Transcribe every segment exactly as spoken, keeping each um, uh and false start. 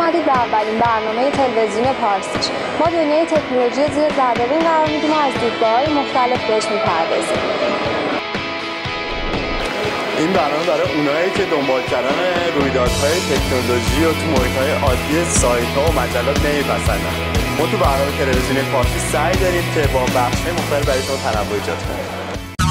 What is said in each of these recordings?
اومدید به اولین برنامه تلویزیون پارسیش. ما دنیای تکنولوژی زیر ذره‌بین قرار میدیم و از دیدگاه‌های مختلف بهش میپردازیم. این برنامه برای اونایی که دنبال کردن رویدادهای تکنولوژی و تو محیط‌های عادی سایت‌ها و مجلات نمی‌پسندن. ما تو برنامه تلویزیون پارسی سعی داریم که با بخش‌های مختلف برای شما تنوع ایجاد کنیم.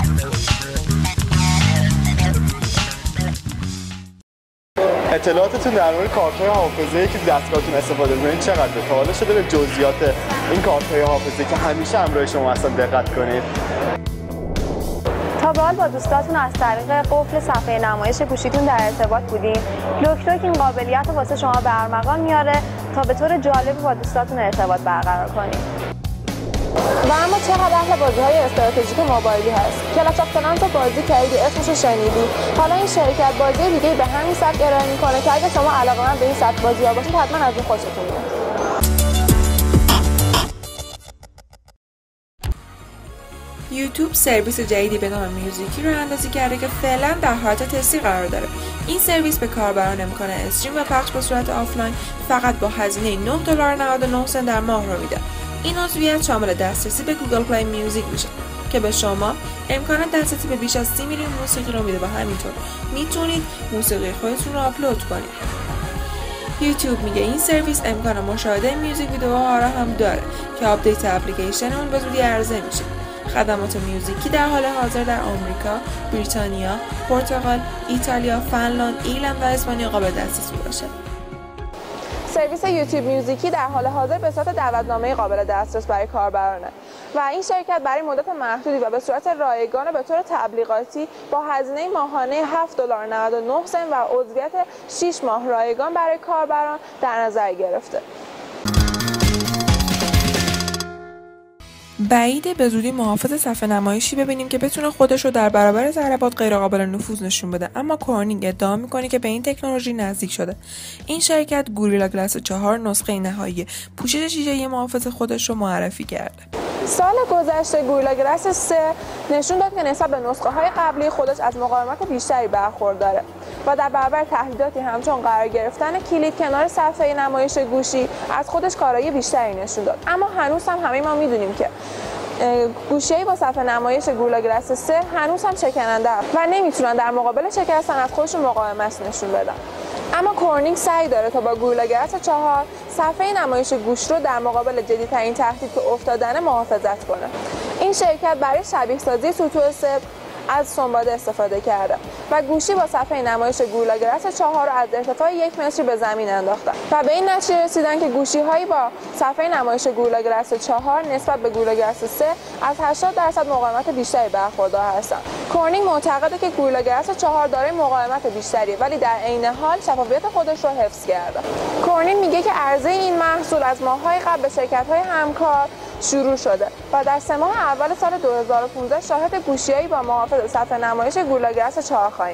اطلاعاتتون در مورد کارت‌های حافظه‌ای که دستگاهتون استفاده می‌کنید چقدره؟ تا حالا شده به جزئیات این کارت‌های حافظه‌ای که همیشه همراه شما هستن دقت کنید؟ تا به حال با دوستاتون از طریق قفل صفحه نمایش گوشیتون در ارتباط بودین؟ لوک لوک این قابلیت رو واسه شما به ارمغان میاره تا به طور جالبی با دوستاتون ارتباط برقرار کنید. و اما چقدر اهل بازی‌های استراتژیک موبایلی هست؟ کلاش آف کلنز رو بازی کردی، اسمش رو شنیدی؟ حالا این شرکت بازی دیگه به همین سبک ارائه میکنه که اگه شما علاقه‌مند به این سبک بازی‌ها باشید حتما از این خوشتون میاد. یوتیوب سرویس جدیدی به نام میوزیکی رو اندازی کرده که فعلا در حالت تستی قرار داره. این سرویس به کاربران امکان استریم و پخش به صورت آفلاین فقط با هزینه نه دلار و نود و نه سنت در ماه رو میده. این عضویت شامل دسترسی به گوگل پلی میوزیک میشه که به شما امکان دسترسی به بیش از سی میلیون موسیقی رو میده و همینطور میتونید موسیقی خودتون رو آپلود کنید. یوتیوب میگه این سرویس امکان مشاهده میوزیک ویدیوها را هم داره که آپدیت اپلیکیشن اون به زودی عرضه میشه. خدمات میوزیکی در حال حاضر در آمریکا، بریتانیا، پرتغال، ایتالیا، فنلاند، ایرلند و اسپانیا قابل دسترسی باشه. سرویس یوتیوب میوزیکی در حال حاضر به صورت دعوتنامه قابل دسترس برای کاربرانه و این شرکت برای مدت محدودی و به صورت رایگان و به طور تبلیغاتی با هزینه ماهانه هفت دلار و نود و نه سنت و عضویت شش ماه رایگان برای کاربران در نظر گرفته. بعیده به زودی محافظ صفحه نمایشی ببینیم که بتونه خودش رو در برابر ضربات غیر قابل نفوذ نشون بده، اما کورنینگ ادعا میکنه که به این تکنولوژی نزدیک شده. این شرکت گوریلا گلاس چهار نسخه نهایی پوشش شیشه‌ای محافظ خودش رو معرفی کرده. سال گذشته گوریلا گلاس سه نشون داد که نسبت به نسخه های قبلی خودش از مقاومت بیشتری برخورداره و در برابر تهدیداتی همچون قرار گرفتن کلید کنار صفحه نمایش گوشی از خودش کارایی بیشتری نشون داد. اما هنوز هم همه ما میدونیم که گوشی‌ای با صفحه نمایش گوریلا گلاس سه هنوز هم شکننده و نمیتونن در مقابل شکستن از خودشون مقاومت نشون بدن. اما کورنینگ سعی داره تا با گوریلا گلاس چهار صفحه نمایش گوش رو در مقابل جدیدترین تهدید که افتادن محافظت کنه. این شرکت برای شبیه سازی سطوح صفر از سنباده استفاده کرده و گوشی با صفحه نمایش گوریلا گلاس چهار رو از ارتفاع یک متری به زمین انداختن و به این نتیجه رسیدن که گوشی‌هایی با صفحه نمایش گوریلا گلاس چهار نسبت به گوریلا گلاس سه از هشتاد درصد مقاومت بیشتری برخوردار هستند. کورنینگ معتقده که گوریلا گلاس چهار دارای مقاومت بیشتریه ولی در عین حال شفافیت خودش رو حفظ کرده. کورنینگ میگه که عرضه این محصول از ماه‌های قبل به شرکت‌های همکار شروع شده و در سه ماه اول سال دو هزار و پانزده شاهد گوشی‌هایی با محافظ صفحه نمایش گوریلا گلاس چهار خواهیم.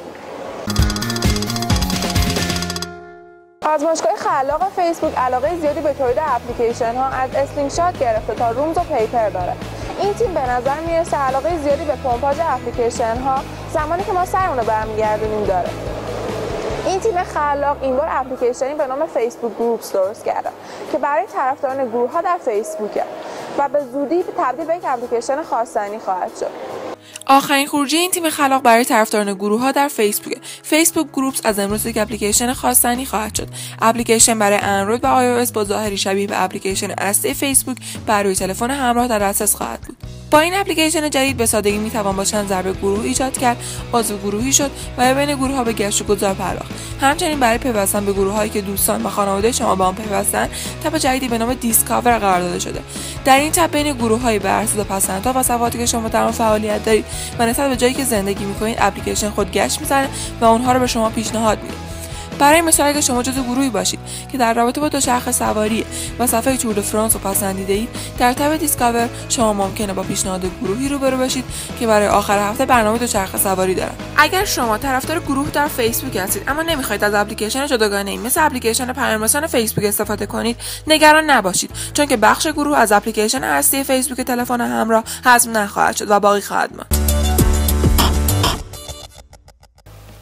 آزمایشگاه خلاق فیسبوک علاقه زیادی به تولید اپلیکیشن ها از اسلینگ شات گرفته تا رومز و پیپر داره. این تیم به نظر میرسه علاقه زیادی به پمپاژ اپلیکیشن ها زمانی که ما سرمون رو برمیگردونیم داره. این تیم خلاق این بار اپلیکیشنی به نام فیسبوک گروپس درست کرده که برای طرفداران گروه ها در فیسبوکه و به زودی تبدیل به یک اپلیکیشن خواستنی خواهد شد. آخرین خروجی این تیم خلاق برای طرفداران گروه ها در فیسبوک. فیسبوک گروپس از امروز یک اپلیکیشن خواستنی خواهد شد. اپلیکیشن برای اندروید و آی او اس با ظاهری شبیه به اپلیکیشن اصلی فیسبوک بر روی تلفن همراه در دسترس خواهد بود. با این اپلیکیشن جدید به سادگی می توان با چند ضربه گروه ایجاد کرد، عضو گروهی شد و بین گروه ها به گشت و گذار پرداخت. همچنین برای پیوستن به گروه هایی که دوستان و خانواده شما با آن پیوستند، تب جدیدی به نام دیسکاور قرار داده شده. در این تب بین گروه های بر اساس پسندها و صفحاتی که شما در آن فعالیت دارید و نسبت به جایی که زندگی می‌کنید اپلیکیشن خود گشت می‌زنه و اونها رو به شما پیشنهاد میده. برای مثال اگه شما جزو گروهی باشید که در رابطه با دوچرخه سواری و صفحه تور د فرانس رو پسندیده اید، در تب دیسکاور شما ممکنه با پیشنهاد گروهی روبرو بشید که برای آخر هفته برنامه دوچرخه سواری دارن. اگر شما طرفدار گروه در فیسبوک هستید اما نمیخواید از اپلیکیشن جداگانه‌ای مثل اپلیکیشن پیام‌رسان فیسبوک استفاده کنید، نگران نباشید، چون که بخش گروه از اپلیکیشن اصلی فیسبوک تلفن همراه حذف نخواهد شد و باقی خواهد ماند.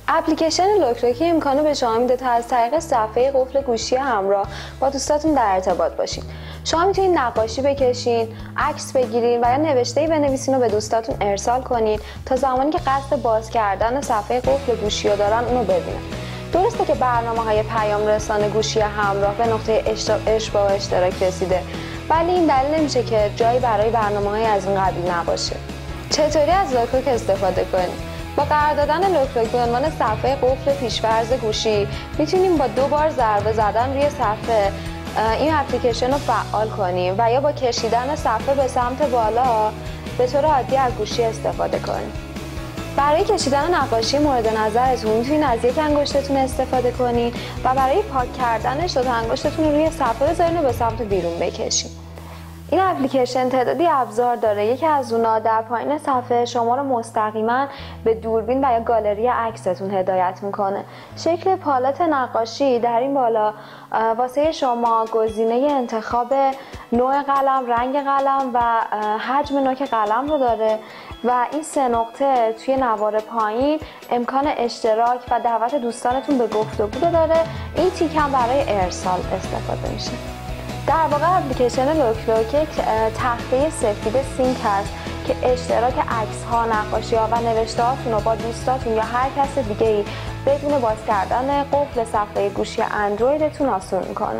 اپلیکیشن لوکلوکی امکانو به شما میده تا از طریق صفحه قفل گوشی همراه با دوستاتون در ارتباط باشین. شما میتونید نقاشی بکشین، عکس بگیرین و یا نوشته‌ای بنویسین و به دوستاتون ارسال کنین تا زمانی که قصد باز کردن صفحه قفل گوشی رو دارن اونو ببینن. درسته که برنامه‌های پیام رسان گوشی همراه به نقطه اشباع و اشتراک رسیده، ولی این دلیل نمیشه که جایی برای برنامه‌های از این قبیل نباشه. چطوری از لوکلوک استفاده کنیم؟ با قرار دادن لوکلوک به عنوان صفحه قفل پیش‌فرض گوشی میتونیم با دو بار ضربه زدن روی صفحه این اپلیکیشن رو فعال کنیم و یا با کشیدن صفحه به سمت بالا به طور عادی از گوشی استفاده کنیم. برای کشیدن نقاشی مورد نظرتون میتونید از یک انگشتتون استفاده کنید و برای پاک کردنش دو تا انگشتتون رو روی صفحه بذارین و به سمت بیرون بکشین. این اپلیکیشن تعدادی ابزار داره. یکی از اونها در پایین صفحه شما رو مستقیما به دوربین و یا گالری عکستون هدایت میکنه. شکل پالت نقاشی در این بالا واسه شما گزینه انتخاب نوع قلم، رنگ قلم و حجم نوک قلم رو داره و این سه نقطه توی نوار پایین امکان اشتراک و دعوت دوستانتون به گفتگو رو داره. این تیک هم برای ارسال استفاده میشه. در واقع اپلیکیشن لوکلوک یک تخته سفید سینک هست که اشتراک عکس ها، نقاشی ها و نوشته هاتون رو با دوستاتون یا هر کس دیگه ای بدون باز کردن قفل صفحه گوشی اندرویدتون آسون میکنه.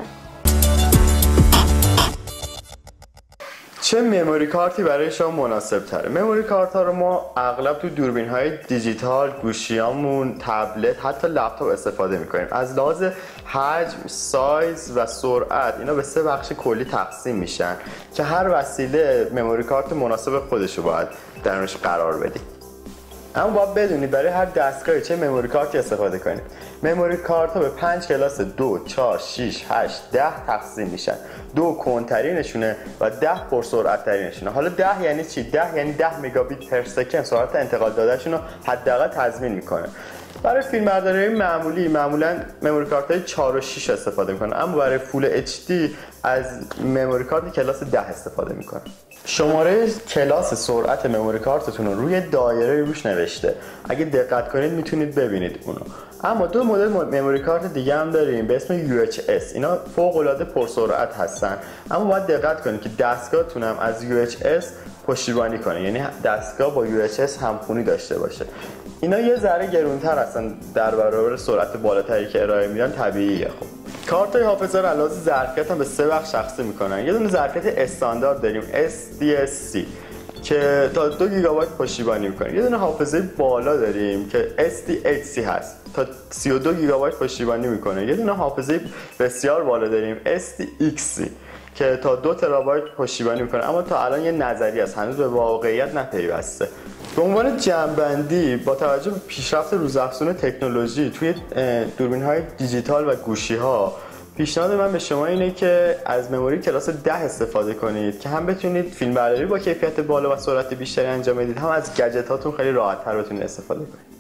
چه مموری کارتی برای شما مناسب تره؟ مموری کارت ها رو ما اغلب تو دوربین های دیجیتال، گوشیامون، تبلت، حتی لپتاپ استفاده میکنیم. از لحاظ حجم، سایز و سرعت اینا به سه بخش کلی تقسیم میشن که هر وسیله مموری کارت مناسب خودش رو باید درونش قرار بدیم. اما باید بدونید برای هر دستگاهی چه مموری کارتی استفاده کنید. مموری کارت ها به پنج کلاس دو، چهار، شش، هشت، ده تقسیم میشن. دو کندترینشونه و ده پرسرعت ترینشونه. حالا ده یعنی چی؟ ده یعنی ده مگابیت پر سکند سرعت انتقال دادهشون رو حداقل تضمین میکنه. برای فیلمبرداری معمولی معمولا مموری کارت های چهار و شش استفاده میکنه، اما برای فول اچ دی از مموری کارت کلاس ده استفاده میکنه. شماره کلاس سرعت مموری کارتتون رو روی دایره روش نوشته. اگه دقت کنید میتونید ببینید اونو. اما دو مدل مموری کارت دیگه هم داریم به اسم یو اچ اس. اینا فوق العاده پرسرعت هستن، اما باید دقت کنید که دستگاهتون هم از یو اچ اس پشتیبانی کنه، یعنی دستگاه با یو اچ اس همخونی داشته باشه. اینا یه ذره گرونتر هستن در برابر سرعت بالاتری که ارائه میدن، طبیعیه. خب کارت های حافظه رو علاوه ظرفیت هم به سه بخش تقسیم میکنن. یه دونه ظرفیت استاندارد داریم اس دی اس سی که تا دو گیگابایت پشتیبانی میکنه. یه دونه حافظه بالا داریم که اس دی اچ سی هست، تا سی و دو گیگابایت پشتیبانی میکنه. یه دونه حافظه بسیار بالا داریم اس دی ایکس سی که تا دو ترابایت پشتیبانی میکنه، اما تا الان یه نظری است، هنوز به واقعیت نپیوسته. به عنوان جمع‌بندی با توجه به پیشرفت روزافزون تکنولوژی توی دوربین‌های دیجیتال و گوشی‌ها، پیشنهاد من به شما اینه که از مموری کلاس ده استفاده کنید که هم بتونید فیلمبرداری با کیفیت بالا و سرعت بیشتری انجام بدید، هم از گجت‌هاتون خیلی راحت‌تر بتونید استفاده کنید.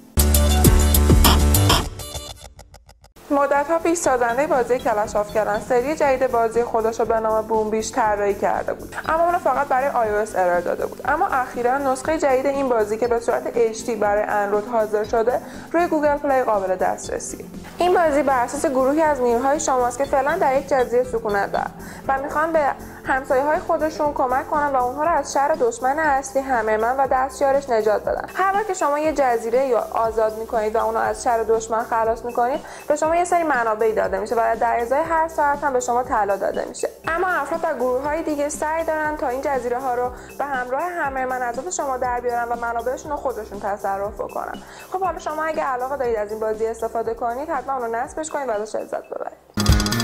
مدت‌ها پیش سازنده بازی کلش آف کلن سری جدید بازی خودش رو به نام بوم بیش طراحی کرده بود، اما اون فقط برای آی او اس ارائه داده بود. اما اخیراً نسخه جدید این بازی که به صورت اچ دی برای اندروید حاضر شده روی گوگل پلی قابل دسترسیه. این بازی بر اساس گروهی از نیروهای شماست که فعلا در یک جزیره سکونت دارن و میخوان به همسایه‌های خودشون کمک کنن و اونها رو از شر دشمن اصلی همرمن و دستیارش نجات بدن. هر بار که شما یه جزیره یا آزاد میکنید و اونو از شر دشمن خلاص میکنید، به شما یه سری منابعی داده میشه و در ازای هر ساعت هم به شما طلا داده میشه. اما افراد و گروه‌های دیگه سعی دارن تا این جزیره ها رو به همراه همرمن از دست شما در بیارن و منابعشون رو خودشون تصرف کنن. خب حالا شما اگه علاقه دارید از این بازی استفاده کنید، حتما اون رو نصبش کنید و ازش لذت ببرید.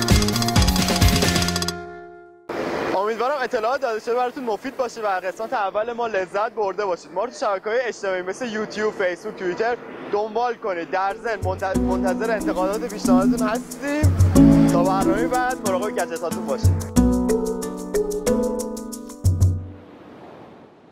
امیدوارم اطلاعات داده شده براتون مفید باشه و قسمت اول ما لذت برده باشید. ما رو تو شبکه‌های اجتماعی مثل یوتیوب، فیسبوک، توییتر دنبال کنید. در ضمن منتظر انتقادات و پیشنهاداتتون هستیم. تا برنامه بعد مراقب گجتاتون باشید.